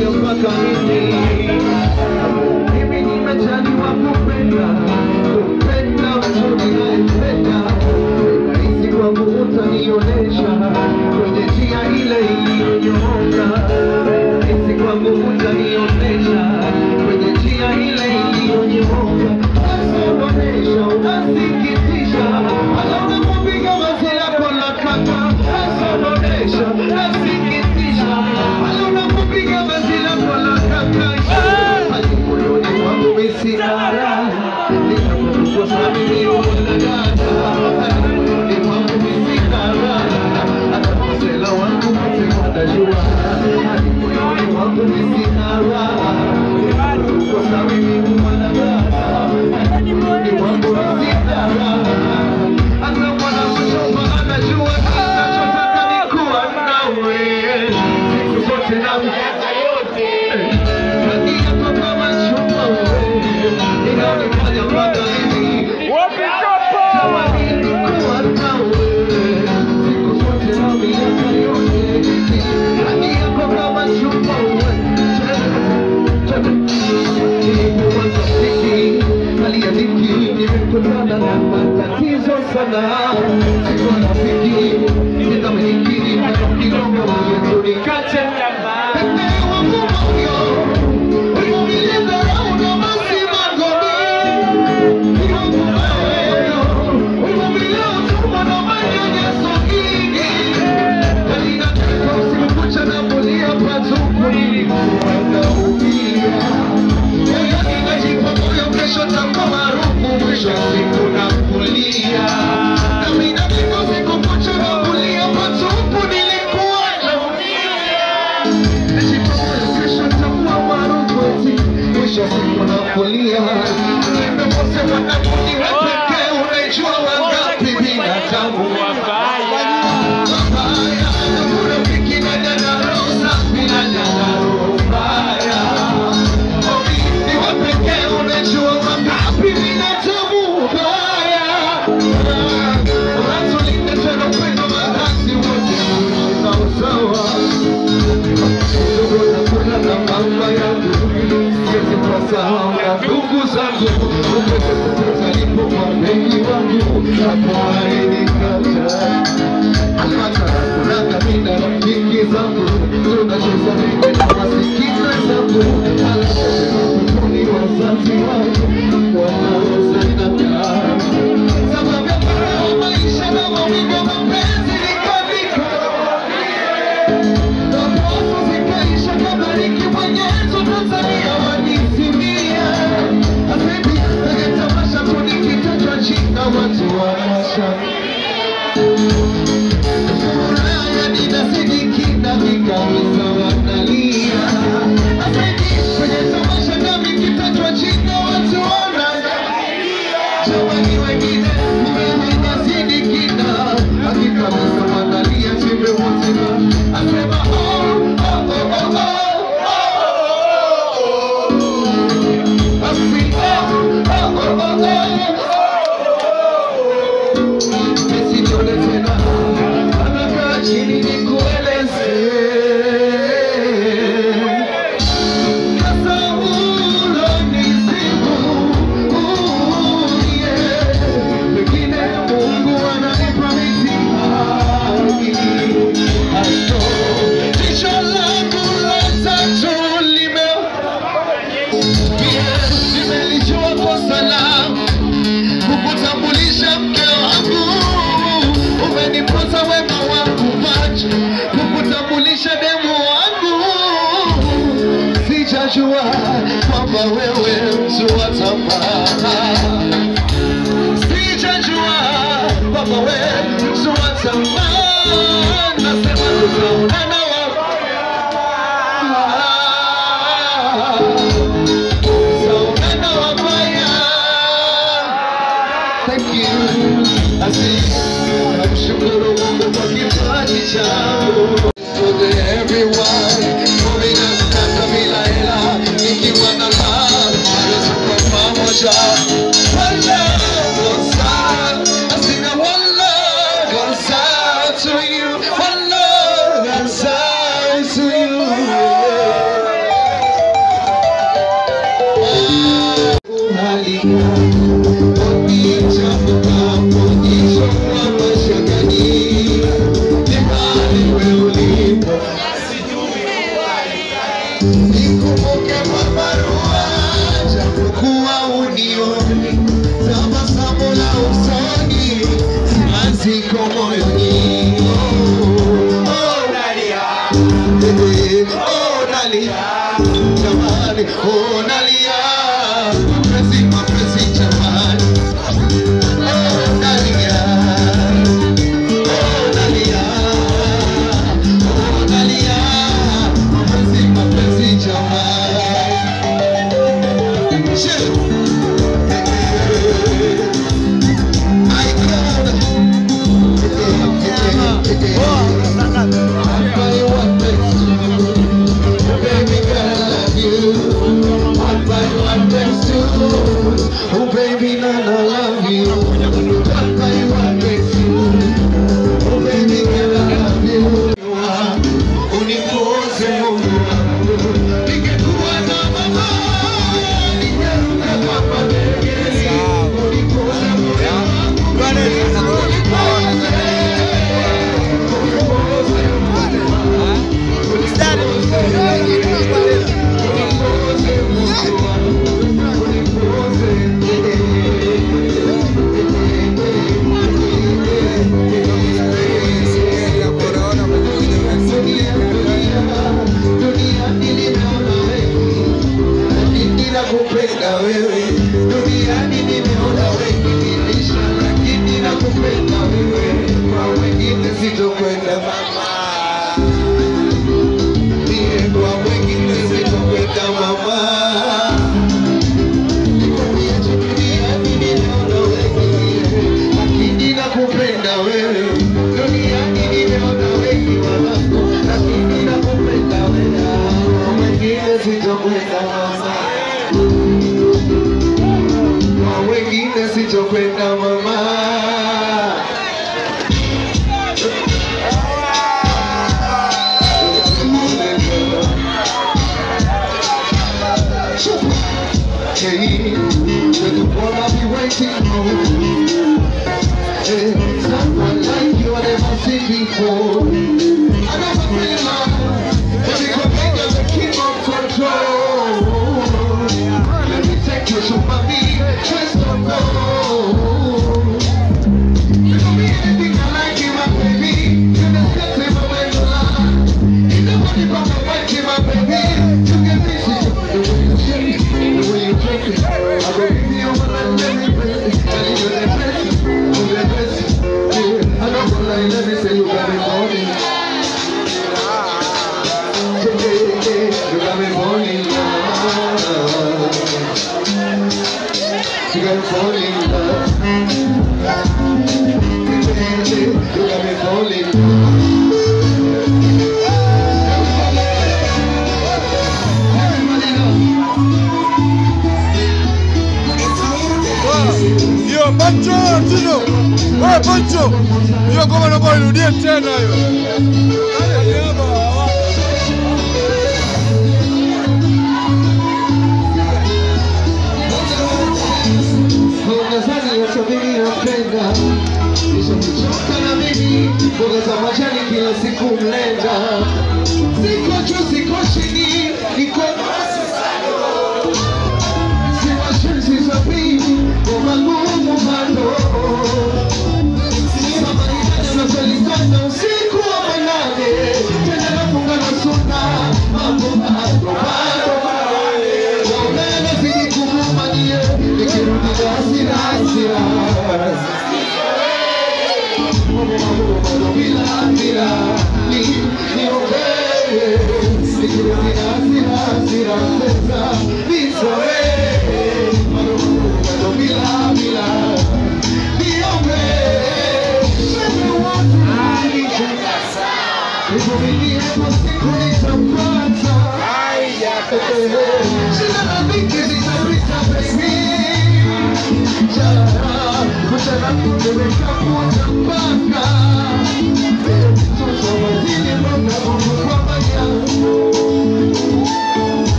moja mpaka nini. Mimi nimejaliwa kupenda, kupenda mtu ninayempenda. Rahisi kwangu utanionesha kwenye njia ile iliyonyooka. Rahisi kwangu utanionesha kwenye njia ile iliyonyooka. Unasonesha, unasikitisha, hata unapopiga vazi lako la kaka. Unasonesha, unasikitisha, hata unapopiga vazi lako la kaka. Hadi moyoni mwangu mimi sina raha, ninapokukosa mimi wala dada. Hadi moyoni mwangu mimi sina raha, hata masela wangu wote wanajua. Hadi moyoni mwangu mimi sina raha, ninapokukosa mimi wala dada. Hadi moyoni mwangu mimi sina raha, hata mwana mchumba anajua ninachotaka ni kuwa nawe siku zote na miaka yote. Hadi hapa kama chumba wewe inaonekana mpaka hivi tawani kuwa nawe siku zote na miaka yote. Hadi hapa kama chumba wewe nilipoanza muziki hali ya dhiki nimekutana na matatizo sana. Sikuwa rafiki nitamiliki na kidogo yetu nikate ndugu zangu utalipo kwa mengi wangu napoaidikata hata kulanga mina rafiki zangu tunacheza mimi na masikina zangu alafu ni wazazi wangu wanaozenaka sababu ya maisha na mawingo mapenzi nikavika na pofu zikaisha kabariki mwenyezo Tanzania wanisimia Habibi, nagetamasha tunikitachwa china watu wanasha Furaya ninasidikina vikaweza wanalia Habibi, nagetamasha nami kitachwa china watu wanalia Jamani wengine, mimi nasidikina Hakikaweza wanalia chimbe wote Asema sijajua kwamba wewe mtu wa tamaa. Sijajua kwamba wewe mtu wa tamaa. Nasema tutaonana wabaya, tutaonana wabaya. Thank you. Namshukuru Mungu kwa kipaji changu. Everyone moving us kabila hela nikiwa na love naweza kwa pamoja one love goes out I sing a one love goes out to you one love goes out to you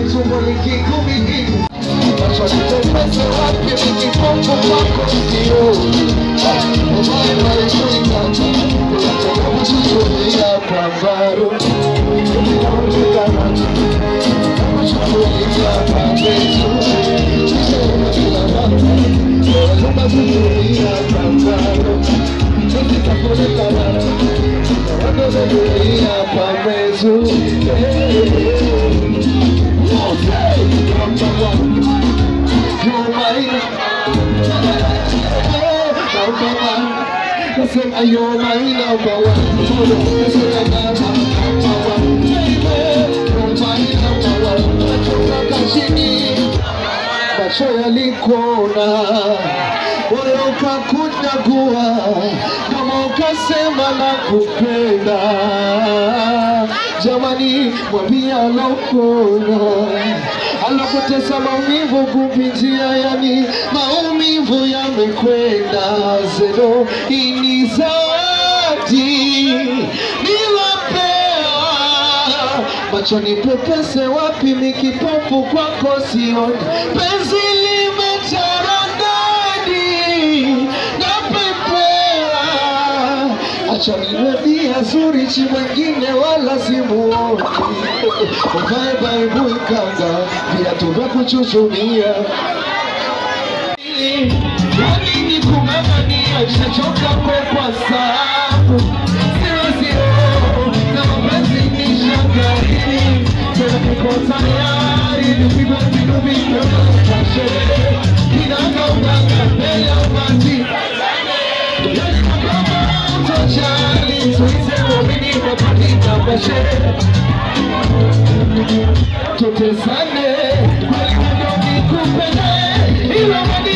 tumbo likikumi. Macho nitepese wapi nikipofu kwako sio. Omae maikuikata, kuyatoka kuchuchulia kwa varu. Nikaonekana, kuchuchulia kwa bezu. Nishaona rata, kuyatoka kuchuchulia kwa varu. Nikaonekana, kuchuchulia kwa bezu. You're my number one. Macho yalikuona, moyo ukakuchagua, kama ukasema nakupenda. Jamani, mwambia alokona, alokutesa maumivu kupitia, yani maumivu yamekwenda. Zero ini zawadi nilopewa, macho nipepese wapi mikipofu kwako sioni. Penzi limetaradadi napepewa, acha niwedia zuri chi mwengine wala simuoni. Uvae baibu ikanga, viatu vya kuchuchumia. Wanini kumangania, shachoka kwa sabu. Zero, na mapenzi ni shagari. Tena niko tayari, nipigwe vinubi kwa kashe. Kinanga uganga, mbele ya umati. Dojani makama, utojali. Suise mwamini, mapatika bashe. Tutesane, kwa ikono nikupende. Ila mani